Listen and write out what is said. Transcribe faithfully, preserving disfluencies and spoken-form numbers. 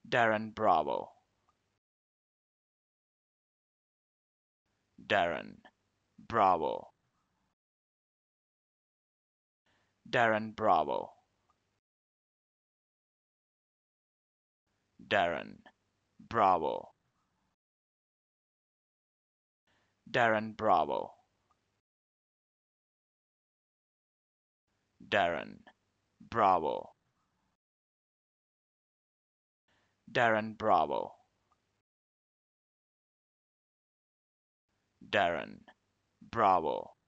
Darren Bravo, Darren Bravo, Darren Bravo, Darren Bravo, Darren Bravo, Darren Bravo, Darren Bravo, Darren Bravo,